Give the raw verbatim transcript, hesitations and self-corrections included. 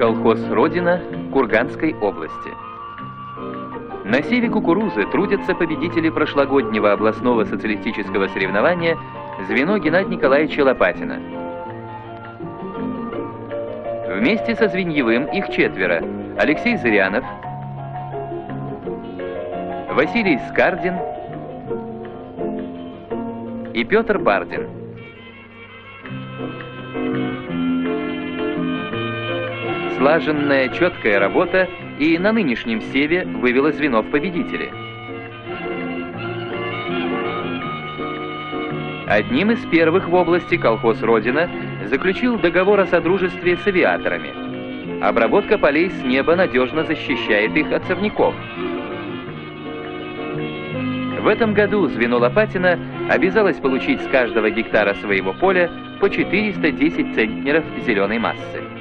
Колхоз «Родина» Курганской области. На севе кукурузы трудятся победители прошлогоднего областного социалистического соревнования звено Геннадия Николаевича Лопатина. Вместе со Звеньевым их четверо: Алексей Зырянов, Василий Скардин и Петр Бардин. Слаженная, четкая работа и на нынешнем севе вывела звено в победители. Одним из первых в области колхоз «Родина» заключил договор о содружестве с авиаторами. Обработка полей с неба надежно защищает их от сорняков. В этом году звено Лопатина обязалось получить с каждого гектара своего поля по четыреста десять центнеров зеленой массы.